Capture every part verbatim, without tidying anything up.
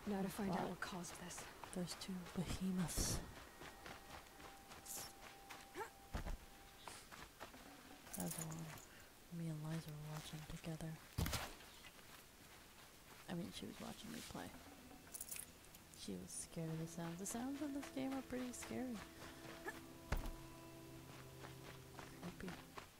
Now to find Wow. out what caused this. Those two behemoths. That was the one me and Liza were watching together. I mean, she was watching me play. She was scared of the sounds. The sounds in this game are pretty scary. Creepy.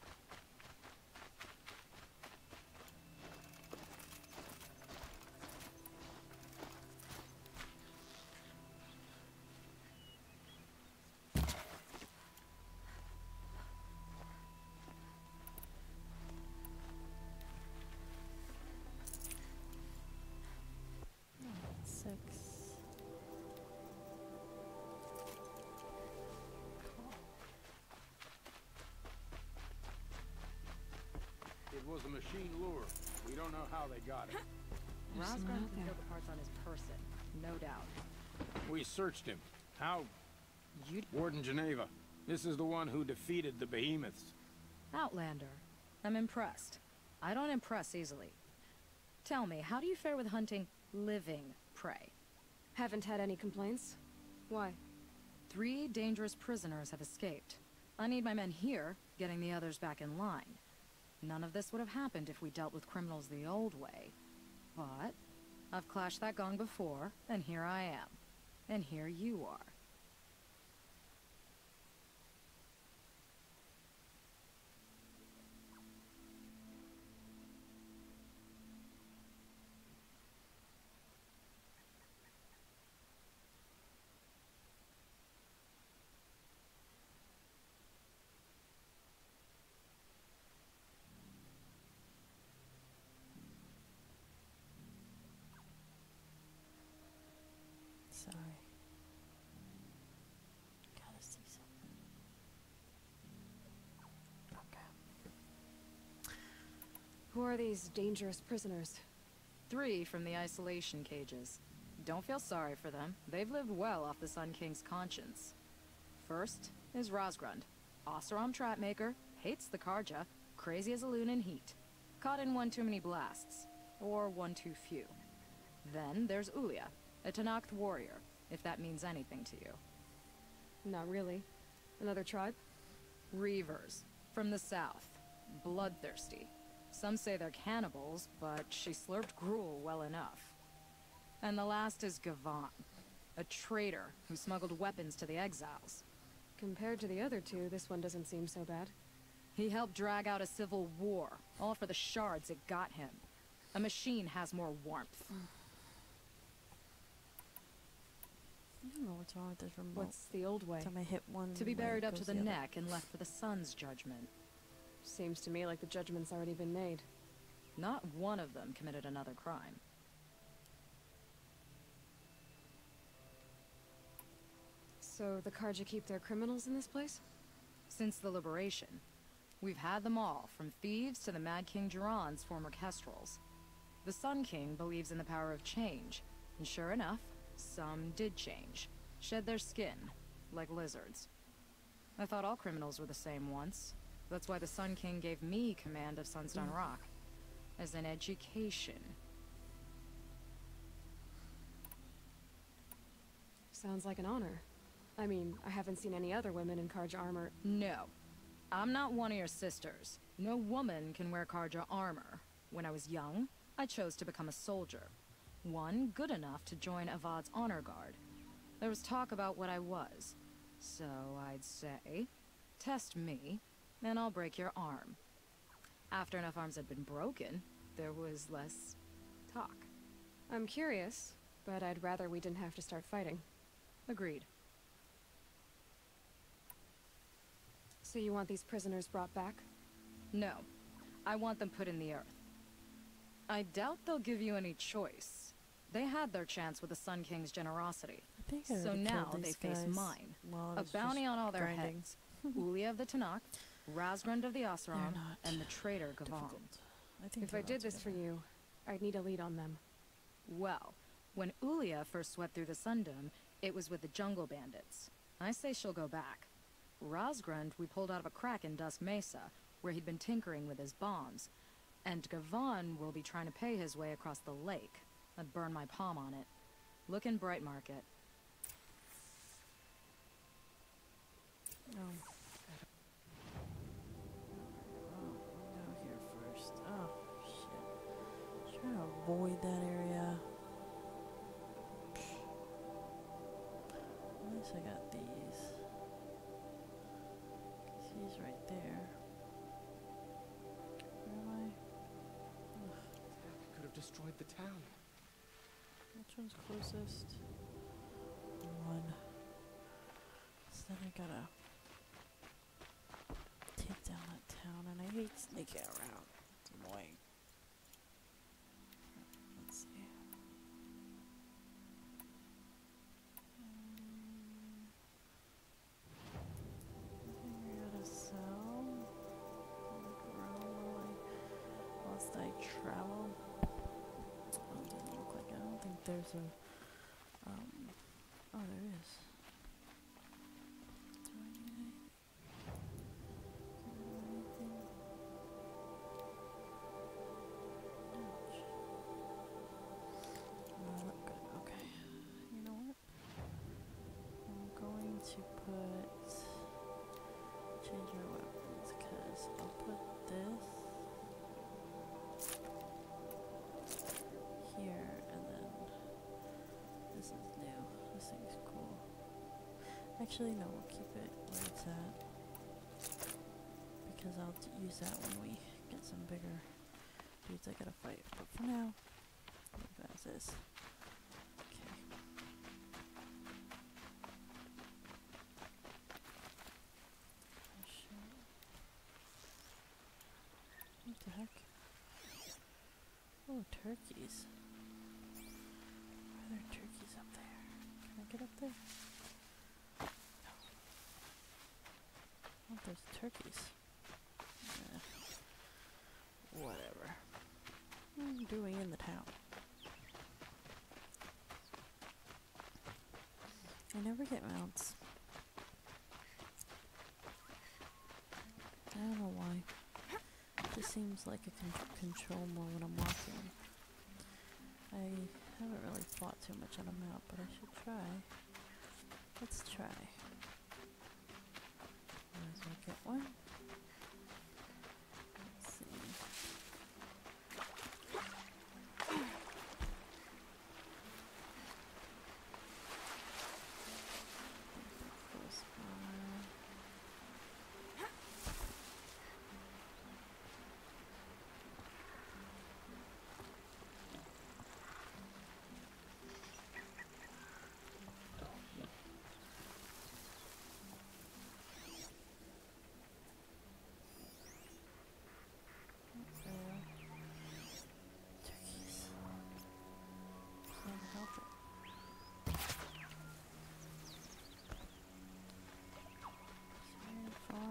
Six. It was a machine lure. We don't know how they got it. There's someone Rosgren out there. concealed the parts on his person, no doubt. We searched him. How? You Warden Geneva. This is the one who defeated the behemoths. Outlander. I'm impressed. I don't impress easily. Tell me, how do you fare with hunting living prey? Haven't had any complaints? Why? Three dangerous prisoners have escaped. I need my men here, getting the others back in line. None of this would have happened if we dealt with criminals the old way. But I've clashed that gong before, and here I am. And here you are. Sorry. Gotta see something. Okay. Who are these dangerous prisoners? Three from the isolation cages. Don't feel sorry for them. They've lived well off the Sun King's conscience. First is Rosgrund. Oseram trapmaker, hates the Karja, crazy as a loon in heat. Caught in one too many blasts. Or one too few. Then there's Ulia, a Tanakh warrior, if that means anything to you. Not really. Another tribe? Reavers, from the south. Bloodthirsty. Some say they're cannibals, but she slurped gruel well enough. And the last is Gavan, a traitor who smuggled weapons to the exiles. Compared to the other two, this one doesn't seem so bad. He helped drag out a civil war, all for the shards it got him. A machine has more warmth. I don't know what's wrong with this remote. What's the old way? Time I hit one To be way, buried it up to goes the other. neck and left for the sun's judgment. Seems to me like the judgment's already been made. Not one of them committed another crime. So the Karja keep their criminals in this place? Since the liberation, we've had them all, from thieves to the Mad King Jiran's former kestrels. The Sun King believes in the power of change, and sure enough, some did change. Shed their skin, like lizards. I thought all criminals were the same once. That's why the Sun King gave me command of Sunstone Rock. As an education. Sounds like an honor. I mean, I haven't seen any other women in Karja armor. No. I'm not one of your sisters. No woman can wear Karja armor. When I was young, I chose to become a soldier. One good enough to join Avad's honor guard. There was talk about what I was. So I'd say, test me, and I'll break your arm. After enough arms had been broken, there was less talk. I'm curious, but I'd rather we didn't have to start fighting. Agreed. So you want these prisoners brought back? No. I want them put in the earth. I doubt they'll give you any choice. They had their chance with the Sun King's generosity. I think I So already now killed they these face guys mine. while I A was bounty just on all their grinding. heads. Ulia of the Tanakh, Razgrund of the They're Oseram, not and the traitor Gavan. difficult. I think If I they're did not this for together. you, I'd need a lead on them. Well, when Ulia first swept through the Sundom, it was with the jungle bandits. I say she'll go back. Razgrund we pulled out of a crack in Dusk Mesa, where he'd been tinkering with his bombs. And Gavan will be trying to pay his way across the lake. I'd burn my palm on it. Look in Bright Market. Oh. Oh, go here first. Oh, shit. Trying to avoid that area. At least I got these. He's right there. Where am I? Ugh. Could have destroyed the town. Which one's closest? One. So then I gotta take down that town, and I hate sneaking around. It's annoying. Let's see. Um, Nothing I gotta sell. Look around while I, whilst I travel. Oh, it doesn't look like, I don't think there's a, um, oh, there is. Do I need anything? Can I do anything? Ouch. No, I look good, okay. You know what? I'm going to put, change my weapons, cause I'll put this here, and then this is new. This thing's cool. Actually, no, we'll keep it where it's at, because I'll d use that when we get some bigger dudes I gotta fight. But for now, leave it as is. Okay. Oh, shit. What the heck? Oh, turkeys. Why are there turkeys up there? Can I get up there? No. Oh, there's turkeys. Eh. Whatever. What am I doing in the town? I never get mounts. I don't know why. This seems like I can control more when I'm walking. I haven't really fought too much on a mount, but I should try. Let's try. Might as well get one. Let's see. Close by. Turkeys. Can't help it. Very far.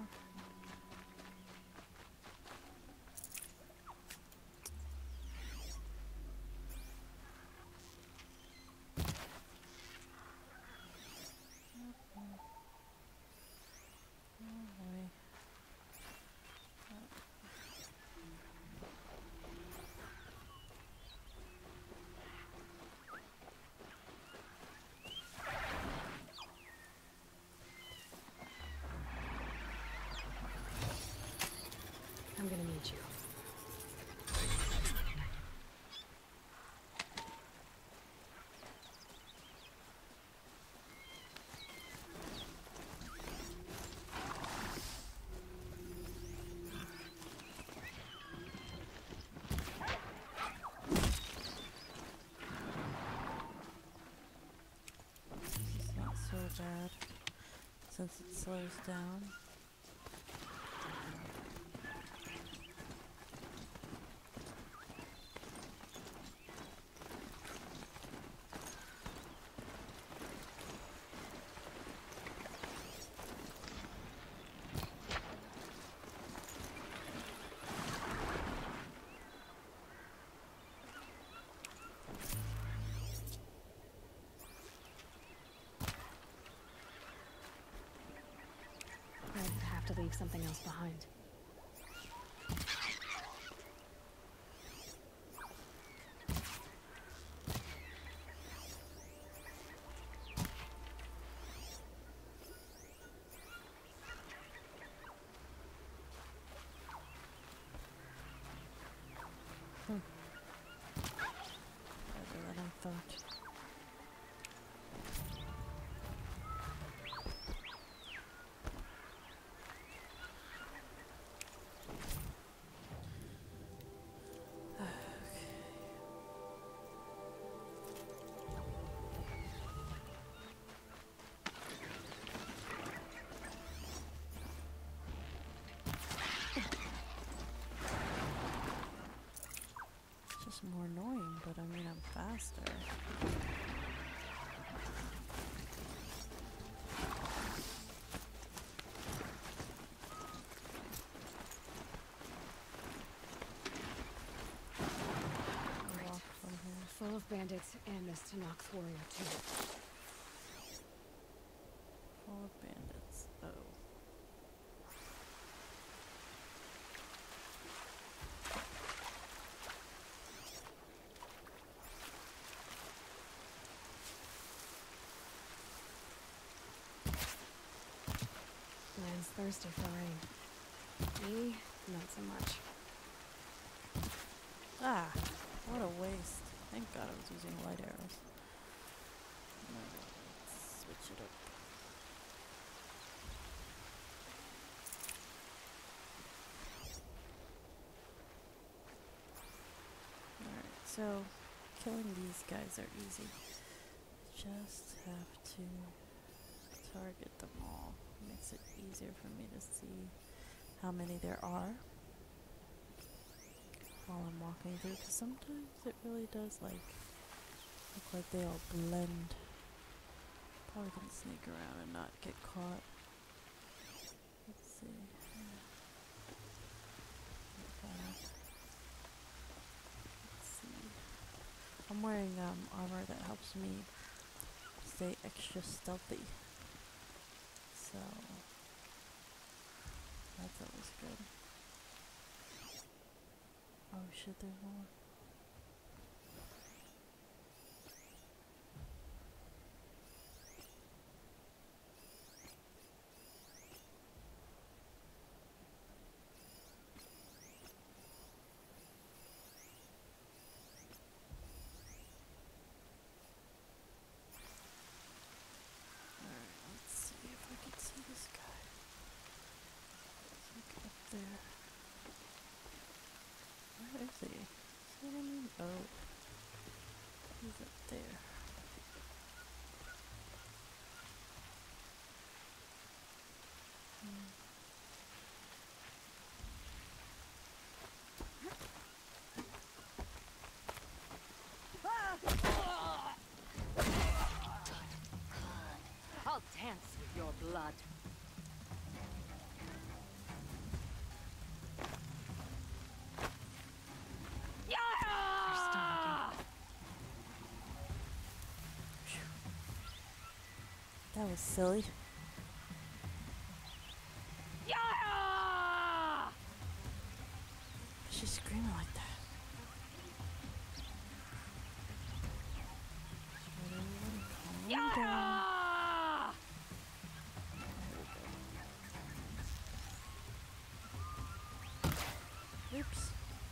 Oh boy. I'm gonna need you. It's not so bad since it slows down. I have to leave something else behind. more annoying, but I mean, I'm faster. Great. Walk from here. Full of bandits and this Tanox warrior too. Full of bandits. Oh. Land's thirsty for rain. Me, not so much. Ah, what a waste. Thank God I was using light arrows. Alright, let's switch it up. Alright, so killing these guys are easy. Just have to target them all. Makes it easier for me to see how many there are while I'm walking through, because sometimes it really does like look like they all blend. Probably can sneak around and not get caught. Let's see. Like that. Let's see. I'm wearing um, armor that helps me stay extra stealthy. So that's always good. Oh shit, there's more. Alright, let's see if I can see this guy. Look up there. Where is he? See what I mean? Oh. He's up there. Hmm. I'll dance with your blood. That was silly. She's screaming like that. Calm down. Oops.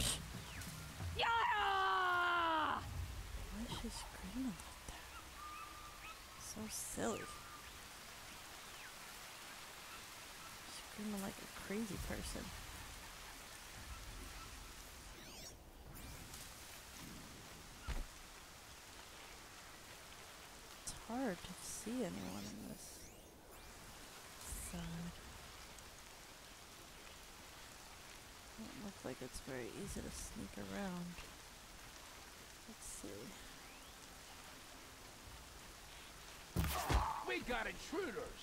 Why is she screaming like that? So silly. Screaming like a crazy person. It's hard to see anyone in this side. Doesn't look like it's very easy to sneak around. Let's see. We got intruders!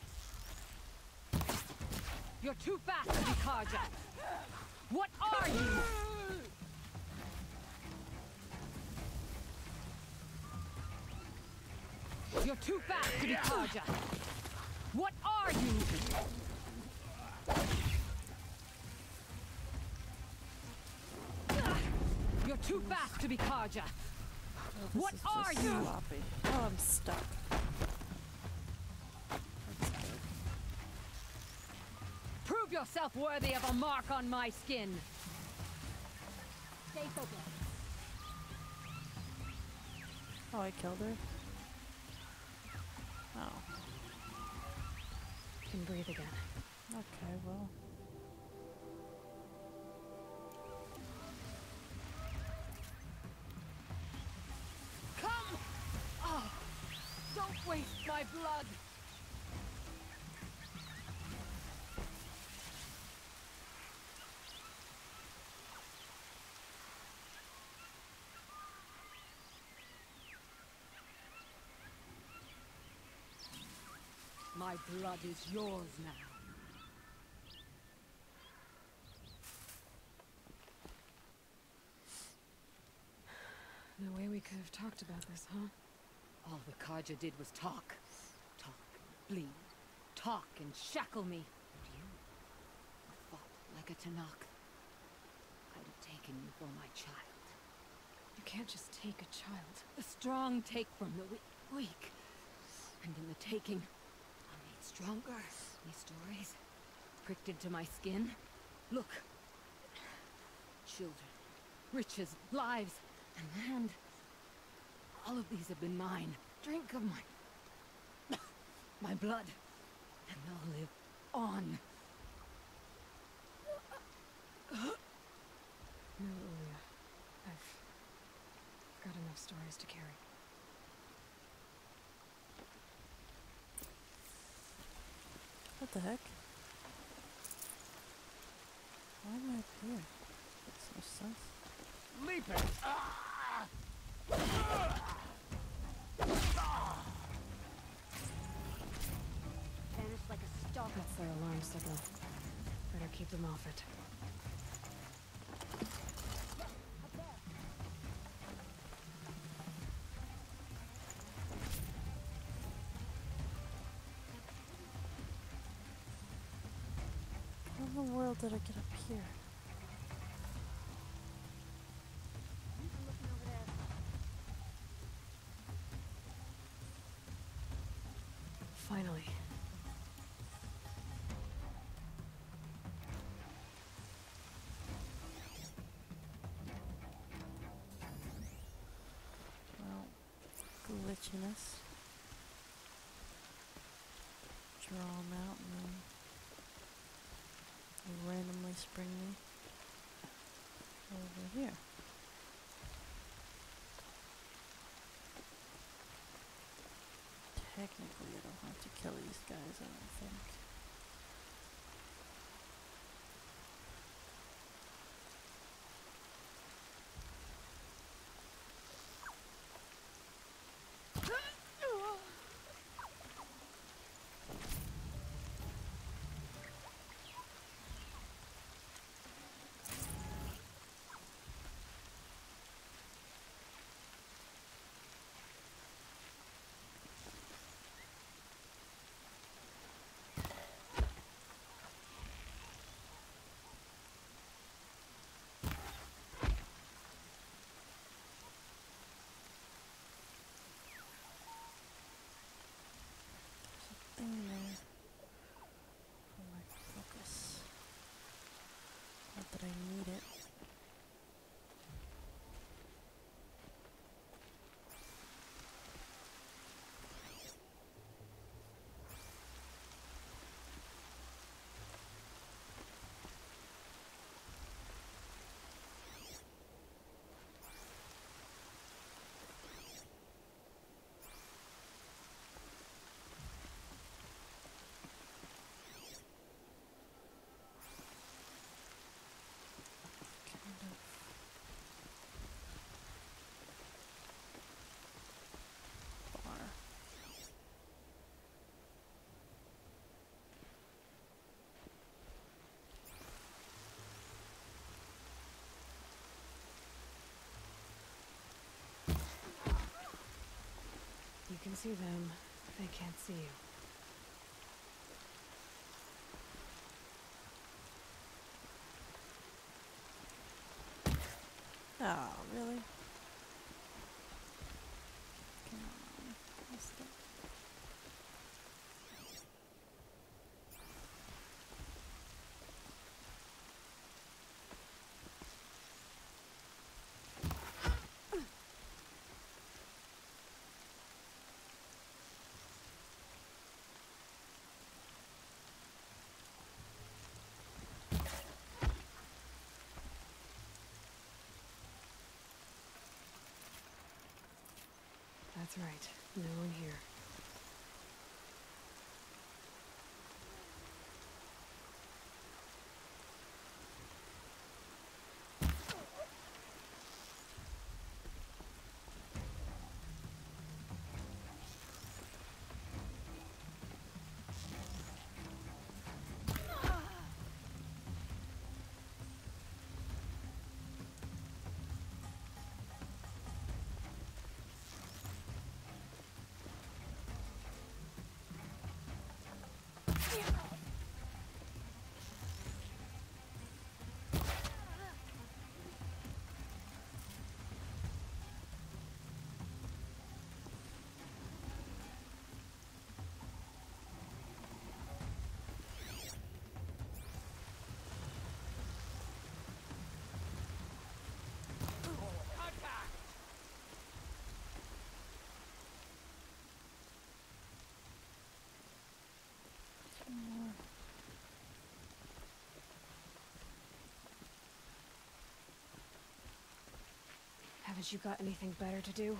You're too fast to be Karja. What are you? You're too fast to be Karja. What are you? You're too fast to be Karja. Oh, this What is are just you? sloppy. Oh, I'm stuck. That's good. Prove yourself worthy of a mark on my skin. Stay focused. Oh, I killed her? Oh. Can breathe again. Okay, well. Come! Oh, don't waste my blood. My blood is yours now. No way we could have talked about this, huh? All the Karja did was talk. Talk, bleed, talk and shackle me. But you fought like a Tanakh. I'd have taken you for my child. You can't just take a child. The strong take from the weak. weak. And in the taking, I'm made stronger. These stories, pricked into my skin. Look. Children, riches, lives, and land. All of these have been mine. Drink of my... my blood. And they'll live on. No, Ulia. I've got enough stories to carry. What the heck? Why am I up here? Makes no sense. Leap it! Ah! Vanished like a stalker. That's their alarm signal. Better keep them off it. How in the world did I get up here? Finally. Well, glitchiness. Draw them out and then they randomly spring me over here. Technically, I don't have to kill these guys, I don't think. Thing there for my focus. Not that I need it. Kind of far. You can see them. They can't see you. Oh, really? Come on. What's that? That's right. No one here. Haven't you got anything better to do?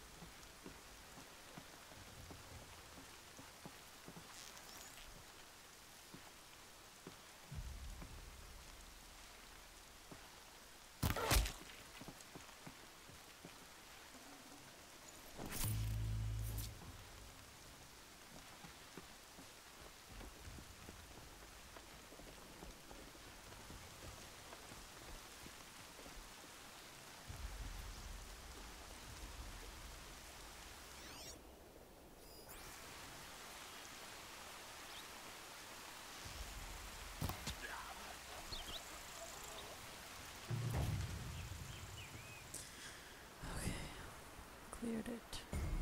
Cleared it.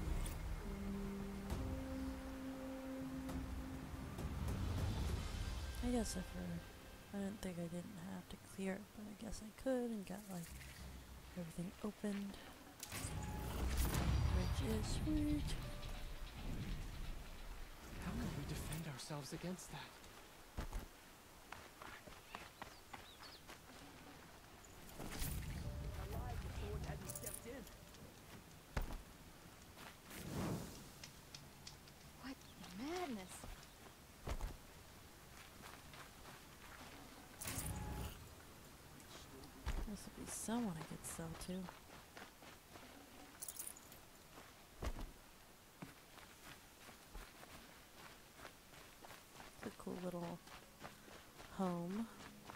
I guess if I didn't think I didn't have to clear it, but I guess I could and got like everything opened. Which is sweet. How can we defend ourselves against that? What madness! This will be someone I could sell to. It's a cool little home.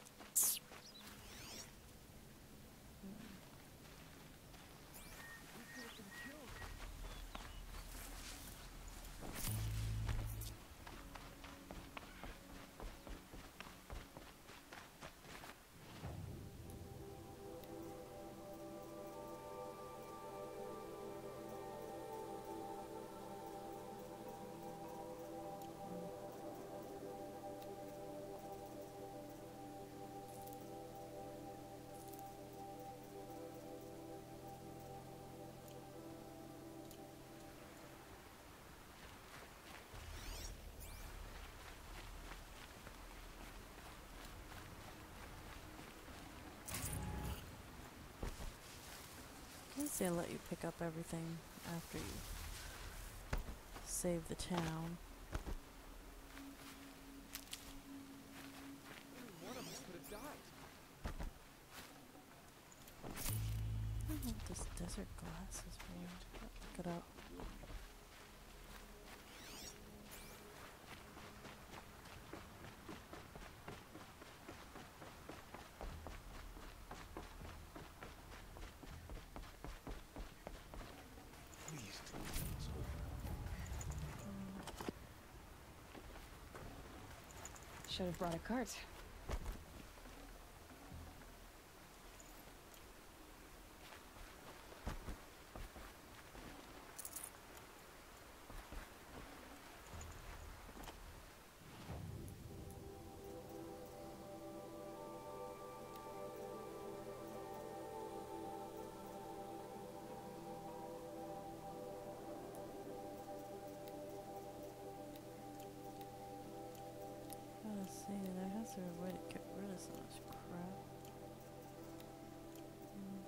I guess they let you pick up everything after you save the town. One of us could have died. I don't know what this desert glass is for. Look it up. Please. Should have brought a cart. Let's see, there has to be a way to get rid of some of this crap. Mm.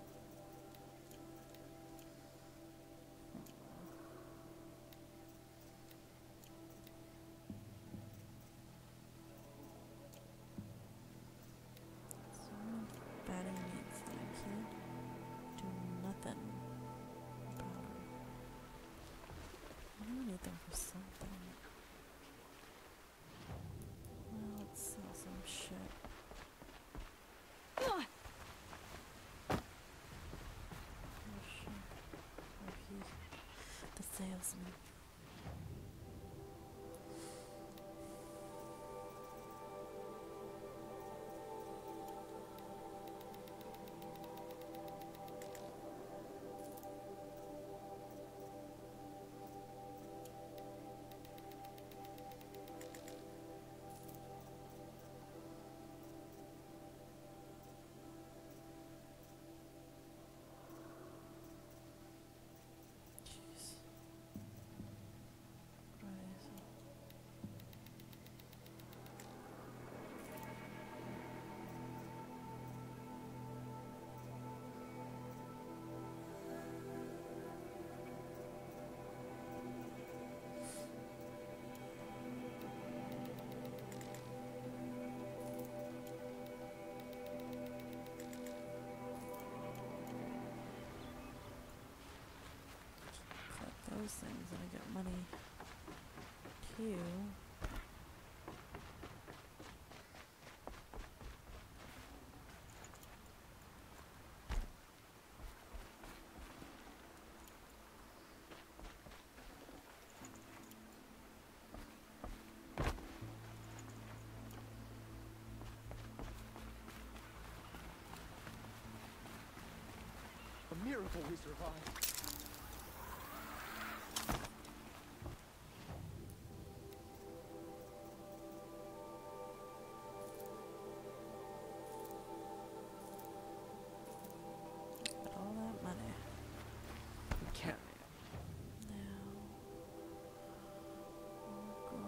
So many batting needs that I can't do nothing about them. I don't need them for something. Well, let's sell some shit. Oh shit. Oh, he's the salesman. those things and I get money too. A miracle we survived. Got all that money. We can't. Now, we'll go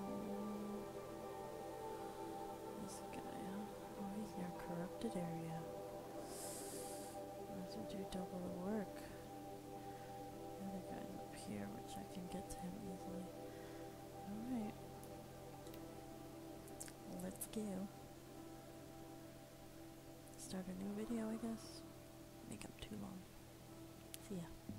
this guy, huh? Oh, he's near a corrupted area. Might as well do double the work. The other guy's up here, which I can get to him easily. Alright. Let's go. Start a new video, I guess. Make them too long. See ya.